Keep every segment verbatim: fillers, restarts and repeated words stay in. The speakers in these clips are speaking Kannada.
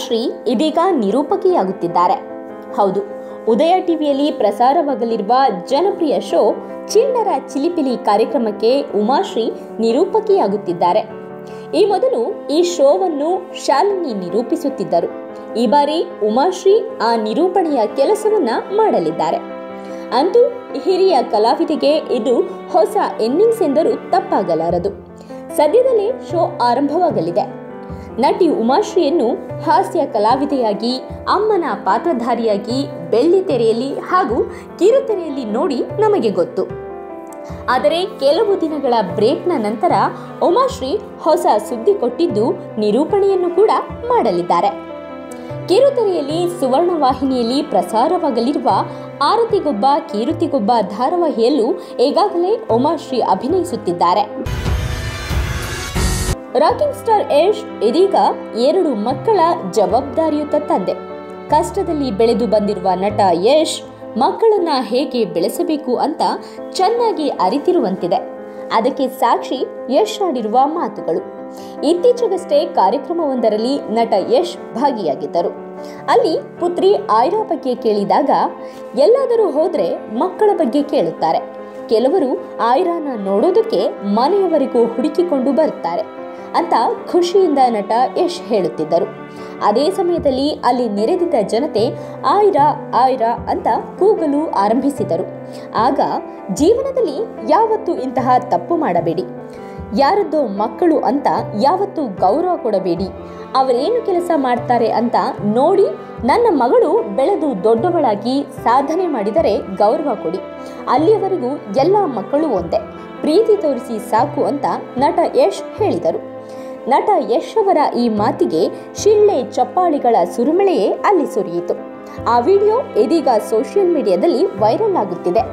ಉಮಾಶ್ರೀ ಇದೀಗ ನಿರೂಪಕಿಯಾಗುತ್ತಿದ್ದಾರೆ. ಹೌದು, ಉದಯ ಟಿವಿಯಲ್ಲಿ ಪ್ರಸಾರವಾಗಲಿರುವ ಜನಪ್ರಿಯ ಶೋ ಚಿನ್ನರ ಚಿಲಿಪಿಲಿ ಕಾರ್ಯಕ್ರಮಕ್ಕೆ ಉಮಾಶ್ರೀ ನಿರೂಪಕಿಯಾಗುತ್ತಿದ್ದಾರೆ. ಈ ಮೊದಲು ಈ ಶೋವನ್ನು ಶಾಲಿನಿ ನಿರೂಪಿಸುತ್ತಿದ್ದರು. ಈ ಬಾರಿ ಉಮಾಶ್ರೀ ಆ ನಿರೂಪಣೆಯ ಕೆಲಸವನ್ನ ಮಾಡಲಿದ್ದಾರೆ. ಅಂತೂ ಹಿರಿಯ ಕಲಾವಿದೆಗೆ ಇದು ಹೊಸ ಇನ್ನಿಂಗ್ಸ್ ಎಂದರೂ ತಪ್ಪಾಗಲಾರದು. ಸದ್ಯದಲ್ಲೇ ಶೋ ಆರಂಭವಾಗಲಿದೆ. ನಟಿ ಉಮಾಶ್ರೀಯನ್ನು ಹಾಸ್ಯ ಕಲಾವಿದೆಯಾಗಿ, ಅಮ್ಮನ ಪಾತ್ರಧಾರಿಯಾಗಿ ಬೆಳ್ಳಿ ತೆರೆಯಲ್ಲಿ ಹಾಗೂ ಕಿರುತೆರೆಯಲ್ಲಿ ನೋಡಿ ನಮಗೆ ಗೊತ್ತು. ಆದರೆ ಕೆಲವು ದಿನಗಳ ಬ್ರೇಕ್ನ ನಂತರ ಉಮಾಶ್ರೀ ಹೊಸ ಸುದ್ದಿ ಕೊಟ್ಟಿದ್ದು ನಿರೂಪಣೆಯನ್ನು ಕೂಡ ಮಾಡಲಿದ್ದಾರೆ. ಕಿರುತೆರೆಯಲ್ಲಿ ಸುವರ್ಣ ವಾಹಿನಿಯಲ್ಲಿ ಪ್ರಸಾರವಾಗಲಿರುವ ಆರತಿಗೊಬ್ಬ ಕೀರುತಿಗೊಬ್ಬ ಧಾರಾವಾಹಿಯಲ್ಲೂ ಈಗಾಗಲೇ ಉಮಾಶ್ರೀ ಅಭಿನಯಿಸುತ್ತಿದ್ದಾರೆ. ರಾಕಿಂಗ್ ಸ್ಟಾರ್ ಯಶ್ ಇದೀಗ ಎರಡು ಮಕ್ಕಳ ಜವಾಬ್ದಾರಿಯುತ ತಂದೆ. ಕಷ್ಟದಲ್ಲಿ ಬೆಳೆದು ಬಂದಿರುವ ನಟ ಯಶ್ ಮಕ್ಕಳನ್ನ ಹೇಗೆ ಬೆಳೆಸಬೇಕು ಅಂತ ಚೆನ್ನಾಗಿ ಅರಿತಿರುವಂತಿದೆ. ಅದಕ್ಕೆ ಸಾಕ್ಷಿ ಯಶ್ ಆಡಿರುವ ಮಾತುಗಳು. ಇತ್ತೀಚೆಗಷ್ಟೇ ಕಾರ್ಯಕ್ರಮವೊಂದರಲ್ಲಿ ನಟ ಯಶ್ ಭಾಗಿಯಾಗಿದ್ದರು. ಅಲ್ಲಿ ಪುತ್ರಿ ಆಯ್ರಾ ಬಗ್ಗೆ ಕೇಳಿದಾಗ, ಎಲ್ಲಾದರೂ ಹೋದ್ರೆ ಮಕ್ಕಳ ಬಗ್ಗೆ ಕೇಳುತ್ತಾರೆ, ಕೆಲವರು ಆಯ್ರಾನ ನೋಡೋದಕ್ಕೆ ಮನೆಯವರೆಗೂ ಹುಡುಕಿಕೊಂಡು ಬರುತ್ತಾರೆ ಅಂತ ಖುಷಿಯಿಂದ ನಟ ಯಶ್ ಹೇಳುತ್ತಿದ್ದರು. ಅದೇ ಸಮಯದಲ್ಲಿ ಅಲ್ಲಿ ನೆರೆದಿದ್ದ ಜನತೆ ಆಯ್ರಾ ಆಯ್ರಾ ಅಂತ ಕೂಗಲು ಆರಂಭಿಸಿದರು. ಆಗ ಜೀವನದಲ್ಲಿ ಯಾವತ್ತೂ ಇಂತಹ ತಪ್ಪು ಮಾಡಬೇಡಿ, ಯಾರದ್ದೋ ಮಕ್ಕಳು ಅಂತ ಯಾವತ್ತೂ ಗೌರವ ಕೊಡಬೇಡಿ, ಅವರೇನು ಕೆಲಸ ಮಾಡ್ತಾರೆ ಅಂತ ನೋಡಿ ನನ್ನ ಮಗಳು ಬೆಳೆದು ದೊಡ್ಡವಳಾಗಿ ಸಾಧನೆ ಮಾಡಿದರೆ ಗೌರವ ಕೊಡಿ, ಅಲ್ಲಿಯವರೆಗೂ ಎಲ್ಲ ಮಕ್ಕಳು ಒಂದೇ, ಪ್ರೀತಿ ತೋರಿಸಿ ಸಾಕು ಅಂತ ನಟ ಯಶ್ ಹೇಳಿದರು. ನಟ ಯಶ್ ಅವರ ಈ ಮಾತಿಗೆ ಶಿಳ್ಳೆ ಚಪ್ಪಾಳಿಗಳ ಸುರಿಮಳೆಯೇ ಅಲ್ಲಿ ಸುರಿಯಿತು. ಆ ವಿಡಿಯೋ ಇದೀಗ ಸೋಷಿಯಲ್ ಮೀಡಿಯಾದಲ್ಲಿ ವೈರಲ್ ಆಗುತ್ತಿದೆ.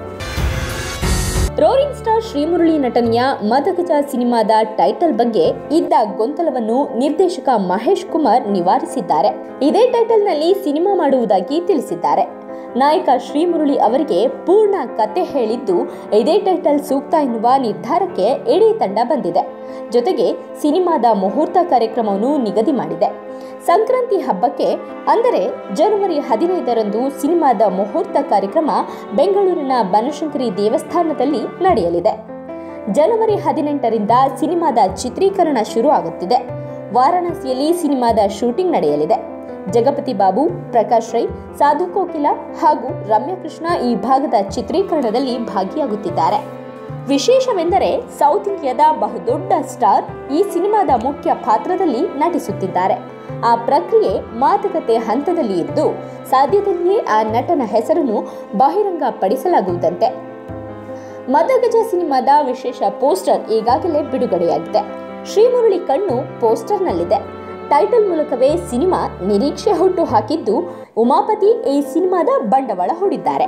ರೋರಿಂಗ್ ಸ್ಟಾರ್ ಶ್ರೀಮುರಳಿ ನಟನೆಯ ಮದಗಜ ಸಿನಿಮಾದ ಟೈಟಲ್ ಬಗ್ಗೆ ಇದ್ದ ಗೊಂದಲವನ್ನು ನಿರ್ದೇಶಕ ಮಹೇಶ್ ಕುಮಾರ್ ನಿವಾರಿಸಿದ್ದಾರೆ. ಇದೇ ಟೈಟಲ್ನಲ್ಲಿ ಸಿನಿಮಾ ಮಾಡುವುದಾಗಿ ತಿಳಿಸಿದ್ದಾರೆ. ನಾಯಕ ಶ್ರೀಮುರಳಿ ಅವರಿಗೆ ಪೂರ್ಣ ಕತೆ ಹೇಳಿದ್ದು ಇದೇ ಟೈಟಲ್ ಸೂಕ್ತ ಎನ್ನುವ ನಿರ್ಧಾರಕ್ಕೆ ಇಡೀ ತಂಡ ಬಂದಿದೆ. ಜೊತೆಗೆ ಸಿನಿಮಾದ ಮುಹೂರ್ತ ಕಾರ್ಯಕ್ರಮವನ್ನು ನಿಗದಿ ಮಾಡಿದೆ. ಸಂಕ್ರಾಂತಿ ಹಬ್ಬಕ್ಕೆ ಅಂದರೆ ಜನವರಿ ಹದಿನೈದರಂದು ಸಿನಿಮಾದ ಮುಹೂರ್ತ ಕಾರ್ಯಕ್ರಮ ಬೆಂಗಳೂರಿನ ಬನಶಂಕರಿ ದೇವಸ್ಥಾನದಲ್ಲಿ ನಡೆಯಲಿದೆ. ಜನವರಿ ಹದಿನೆಂಟರಿಂದ ಸಿನಿಮಾದ ಚಿತ್ರೀಕರಣ ಶುರು ಆಗುತ್ತಿದೆ. ವಾರಾಣಸಿಯಲ್ಲಿ ಸಿನಿಮಾದ ಶೂಟಿಂಗ್ ನಡೆಯಲಿದೆ. ಜಗಪತಿ ಬಾಬು, ಪ್ರಕಾಶ್ ರೈ, ಸಾಧು ಕೋಕಿಲ ಹಾಗೂ ರಮ್ಯಾ ಕೃಷ್ಣ ಈ ಭಾಗದ ಚಿತ್ರೀಕರಣದಲ್ಲಿ ಭಾಗಿಯಾಗುತ್ತಿದ್ದಾರೆ. ವಿಶೇಷವೆಂದರೆ ಸೌತ್ ಇಂಡಿಯಾದ ಬಹುದೊಡ್ಡ ಸ್ಟಾರ್ ಈ ಸಿನಿಮಾದ ಮುಖ್ಯ ಪಾತ್ರದಲ್ಲಿ ನಟಿಸುತ್ತಿದ್ದಾರೆ. ಆ ಪ್ರಕ್ರಿಯೆ ಮಾತುಕತೆ ಹಂತದಲ್ಲಿ ಇದ್ದು ಸಾಧ್ಯದಲ್ಲಿಯೇ ಆ ನಟನ ಹೆಸರನ್ನು ಬಹಿರಂಗ ಪಡಿಸಲಾಗುವುದಂತೆ. ಮದಗಜ ಸಿನಿಮಾದ ವಿಶೇಷ ಪೋಸ್ಟರ್ ಈಗಾಗಲೇ ಬಿಡುಗಡೆಯಾಗಿದೆ. ಶ್ರೀಮುರಳಿ ಕಣ್ಣು ಪೋಸ್ಟರ್ನಲ್ಲಿದೆ. ಟೈಟಲ್ ಮೂಲಕವೇ ಸಿನಿಮಾ ನಿರೀಕ್ಷೆ ಹುಟ್ಟು ಹಾಕಿದ್ದು ಉಮಾಪತಿ ಈ ಸಿನಿಮಾದ ಬಂಡವಾಳ ಹೂಡಿದ್ದಾರೆ.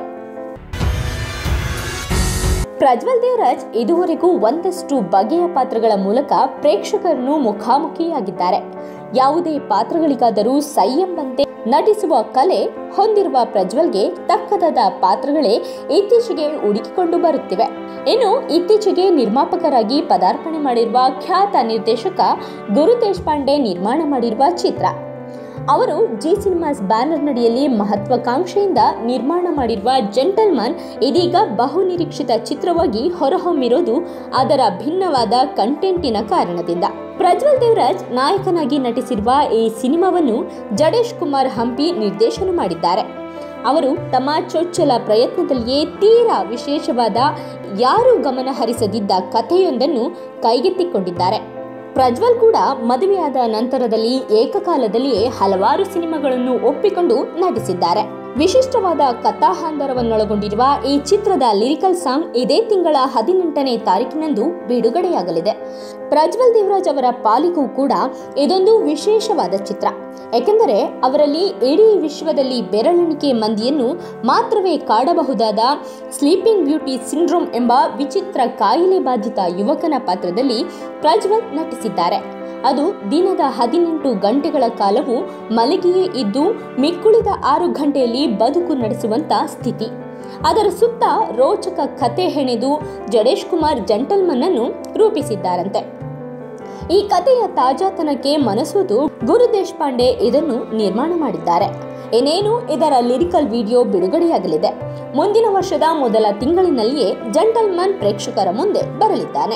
ಪ್ರಜ್ವಲ್ ದೇವರಾಜ್ ಇದುವರೆಗೂ ಒಂದಷ್ಟು ಬಗೆಯ ಪಾತ್ರಗಳ ಮೂಲಕ ಪ್ರೇಕ್ಷಕರನ್ನು ಮುಖಾಮುಖಿಯಾಗಿದ್ದಾರೆ. ಯಾವುದೇ ಪಾತ್ರಗಳಿಗಾದರೂ ಸೈ ಎಂಬಂತೆ ನಟಿಸುವ ಕಲೆ ಹೊಂದಿರುವ ಪ್ರಜ್ವಲ್ಗೆ ತಕ್ಕದಾದ ಪಾತ್ರಗಳೇ ಇತ್ತೀಚೆಗೆ ಹುಡುಕಿಕೊಂಡು ಬರುತ್ತಿವೆ. ಇನ್ನು ಇತ್ತೀಚೆಗೆ ನಿರ್ಮಾಪಕರಾಗಿ ಪದಾರ್ಪಣೆ ಮಾಡಿರುವ ಖ್ಯಾತ ನಿರ್ದೇಶಕ ಗುರು ದೇಶಪಾಂಡೆ ನಿರ್ಮಾಣ ಮಾಡಿರುವ ಚಿತ್ರ. ಅವರು ಜಿ ಸಿನಿಮಾಸ್ ಬ್ಯಾನರ್ ನಡಿಯಲ್ಲಿ ಮಹತ್ವಾಕಾಂಕ್ಷೆಯಿಂದ ನಿರ್ಮಾಣ ಮಾಡಿರುವ ಜೆಂಟಲ್ಮನ್ ಇದೀಗ ಬಹು ನಿರೀಕ್ಷಿತ ಚಿತ್ರವಾಗಿ ಹೊರಹೊಮ್ಮಿರೋದು ಅದರ ಭಿನ್ನವಾದ ಕಂಟೆಂಟಿನ ಕಾರಣದಿಂದ. ಪ್ರಜ್ವಲ್ ದೇವರಾಜ್ ನಾಯಕನಾಗಿ ನಟಿಸಿರುವ ಈ ಸಿನಿಮಾವನ್ನು ಜಡೇಶ್ ಕುಮಾರ್ ಹಂಪಿ ನಿರ್ದೇಶನ ಮಾಡಿದ್ದಾರೆ. ಅವರು ತಮ್ಮ ಚೊಚ್ಚಲ ಪ್ರಯತ್ನದಲ್ಲಿಯೇ ತೀರಾ ವಿಶೇಷವಾದ, ಯಾರೂ ಗಮನ ಹರಿಸದಿದ್ದ ಕಥೆಯೊಂದನ್ನು ಕೈಗೆತ್ತಿಕೊಂಡಿದ್ದಾರೆ. ಪ್ರಜ್ವಲ್ ಕೂಡ ಮದುವೆಯಾದ ನಂತರದಲ್ಲಿ ಏಕಕಾಲದಲ್ಲಿಯೇ ಹಲವಾರು ಸಿನಿಮಾಗಳನ್ನು ಒಪ್ಪಿಕೊಂಡು ನಟಿಸಿದ್ದಾರೆ. ವಿಶಿಷ್ಟವಾದ ಕಥಾಹಂದರವನ್ನೊಳಗೊಂಡಿರುವ ಈ ಚಿತ್ರದ ಲಿರಿಕಲ್ ಸಾಂಗ್ ಇದೇ ತಿಂಗಳ ಹದಿನೆಂಟನೇ ತಾರೀಕಿನಂದು ಬಿಡುಗಡೆಯಾಗಲಿದೆ. ಪ್ರಜ್ವಲ್ ದೇವರಾಜ್ ಅವರ ಪಾಲಿಗೂ ಕೂಡ ಇದೊಂದು ವಿಶೇಷವಾದ ಚಿತ್ರ. ಏಕೆಂದರೆ ಅವರಲ್ಲಿ ಇಡೀ ವಿಶ್ವದಲ್ಲಿ ಬೆರಳೆಣಿಕೆ ಮಂದಿಯನ್ನು ಮಾತ್ರವೇ ಕಾಡಬಹುದಾದ ಸ್ಲೀಪಿಂಗ್ ಬ್ಯೂಟಿ ಸಿಂಡ್ರೋಮ್ ಎಂಬ ವಿಚಿತ್ರ ಕಾಯಿಲೆ ಬಾಧಿತ ಯುವಕನ ಪಾತ್ರದಲ್ಲಿ ಪ್ರಜ್ವಲ್ ನಟಿಸಿದ್ದಾರೆ. ಅದು ದಿನದ ಹದಿನೆಂಟು ಗಂಟೆಗಳ ಕಾಲವು ಮಲಗಿಯೇ ಇದ್ದು ಮಿಕ್ಕುಳಿದ ಆರು ಗಂಟೆಯಲ್ಲಿ ಬದುಕು ನಡೆಸುವಂತ ಸ್ಥಿತಿ. ಅದರ ಸುತ್ತ ರೋಚಕ ಕತೆ ಹೆಣೆದು ಜಡೇಶ್ ಕುಮಾರ್ ಜೆಂಟಲ್ಮನ್ ಅನ್ನು ರೂಪಿಸಿದ್ದಾರಂತೆ. ಈ ಕಥೆಯ ತಾಜಾತನಕ್ಕೆ ಮನಸೋತು ಗುರು ದೇಶಪಾಂಡೆ ಇದನ್ನು ನಿರ್ಮಾಣ ಮಾಡಿದ್ದಾರೆ. ಇನ್ನೇನು ಇದರ ಲಿರಿಕಲ್ ವಿಡಿಯೋ ಬಿಡುಗಡೆಯಾಗಲಿದೆ. ಮುಂದಿನ ವರ್ಷದ ಮೊದಲ ತಿಂಗಳಿನಲ್ಲಿಯೇ ಜೆಂಟಲ್ಮನ್ ಪ್ರೇಕ್ಷಕರ ಮುಂದೆ ಬರಲಿದ್ದಾನೆ.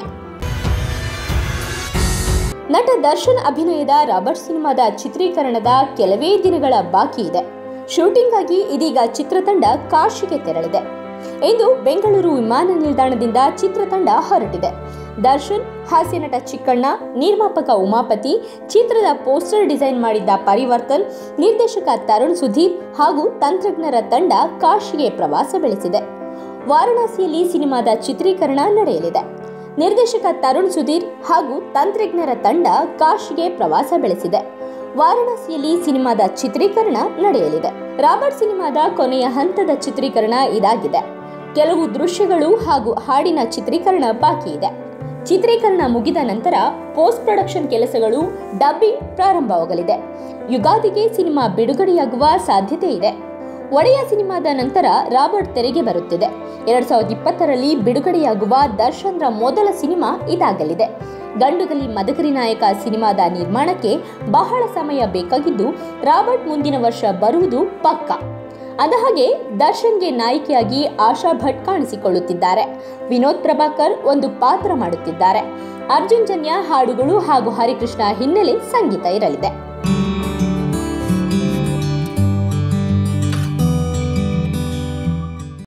ನಟ ದರ್ಶನ್ ಅಭಿನಯದ ರಾಬರ್ಟ್ ಸಿನಿಮಾದ ಚಿತ್ರೀಕರಣದ ಕೆಲವೇ ದಿನಗಳ ಬಾಕಿ ಇದೆ. ಶೂಟಿಂಗ್ ಆಗಿ ಇದೀಗ ಚಿತ್ರತಂಡ ಕಾಶಿಗೆ ತೆರಳಿದೆ. ಇಂದು ಬೆಂಗಳೂರು ವಿಮಾನ ನಿಲ್ದಾಣದಿಂದ ಚಿತ್ರತಂಡ ಹೊರಟಿದೆ. ದರ್ಶನ್, ಹಾಸ್ಯ ನಟ ಚಿಕ್ಕಣ್ಣ, ನಿರ್ಮಾಪಕ ಉಮಾಪತಿ, ಚಿತ್ರದ ಪೋಸ್ಟರ್ ಡಿಸೈನ್ ಮಾಡಿದ್ದ ಪರಿವರ್ತನ್, ನಿರ್ದೇಶಕ ತರುಣ್ ಸುಧೀರ್ ಹಾಗೂ ತಂತ್ರಜ್ಞರ ತಂಡ ಕಾಶಿಗೆ ಪ್ರವಾಸ ಬೆಳೆಸಿದೆ. ವಾರಣಾಸಿಯಲ್ಲಿ ಸಿನಿಮಾದ ಚಿತ್ರೀಕರಣ ನಡೆಯಲಿದೆ. ನಿರ್ದೇಶಕ ತರುಣ್ ಸುಧೀರ್ ಹಾಗೂ ತಂತ್ರಜ್ಞರ ತಂಡ ಕಾಶಿಗೆ ಪ್ರವಾಸ ಬೆಳೆಸಿದೆ. ವಾರಣಾಸಿಯಲ್ಲಿ ಸಿನಿಮಾದ ಚಿತ್ರೀಕರಣ ನಡೆಯಲಿದೆ. ರಾಬರ್ಟ್ ಸಿನಿಮಾದ ಕೊನೆಯ ಹಂತದ ಚಿತ್ರೀಕರಣ ಇದಾಗಿದೆ. ಕೆಲವು ದೃಶ್ಯಗಳು ಹಾಗೂ ಹಾಡಿನ ಚಿತ್ರೀಕರಣ ಬಾಕಿ ಇದೆ. ಚಿತ್ರೀಕರಣ ಮುಗಿದ ನಂತರ ಪೋಸ್ಟ್ ಪ್ರೊಡಕ್ಷನ್ ಕೆಲಸಗಳು, ಡಬ್ಬಿಂಗ್ ಪ್ರಾರಂಭವಾಗಲಿದೆ. ಯುಗಾದಿಗೆ ಸಿನಿಮಾ ಬಿಡುಗಡೆಯಾಗುವ ಸಾಧ್ಯತೆ ಇದೆ. ಒಡೆಯ ಸಿನಿಮಾದ ನಂತರ ರಾಬರ್ಟ್ ತೆರೆಗೆ ಬರುತ್ತಿದೆ. ಎರಡ್ ಸಾವಿರದ ಇಪ್ಪತ್ತರಲ್ಲಿ ಬಿಡುಗಡೆಯಾಗುವ ದರ್ಶನ್ರ ಮೊದಲ ಸಿನಿಮಾ ಇದಾಗಲಿದೆ. ಗಂಡುಗಲಿ ಮದಕರಿ ನಾಯಕ ಸಿನಿಮಾದ ನಿರ್ಮಾಣಕ್ಕೆ ಬಹಳ ಸಮಯ ಬೇಕಾಗಿದ್ದು, ರಾಬರ್ಟ್ ಮುಂದಿನ ವರ್ಷ ಬರುವುದು ಪಕ್ಕಾ. ಅಂದಹಾಗೆ ದರ್ಶನ್ಗೆ ನಾಯಕಿಯಾಗಿ ಆಶಾ ಭಟ್ ಕಾಣಿಸಿಕೊಳ್ಳುತ್ತಿದ್ದಾರೆ. ವಿನೋದ್ ಪ್ರಭಾಕರ್ ಒಂದು ಪಾತ್ರ ಮಾಡುತ್ತಿದ್ದಾರೆ. ಅರ್ಜುನ್ ಜನ್ಯ ಹಾಡುಗಳು ಹಾಗೂ ಹರಿಕೃಷ್ಣ ಹಿನ್ನೆಲೆ ಸಂಗೀತ ಇರಲಿದೆ.